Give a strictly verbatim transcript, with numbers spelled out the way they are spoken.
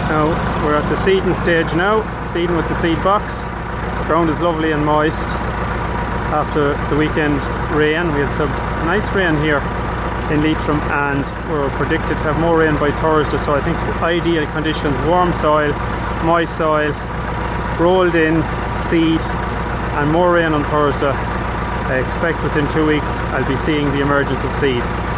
Now we're at the seeding stage now, seeding with the seed box. The ground is lovely and moist after the weekend rain. We had some nice rain here in Leitrim, and we're predicted to have more rain by Thursday, so I think ideal conditions: warm soil, moist soil, rolled in seed, and more rain on Thursday. I expect within two weeks I'll be seeing the emergence of seed.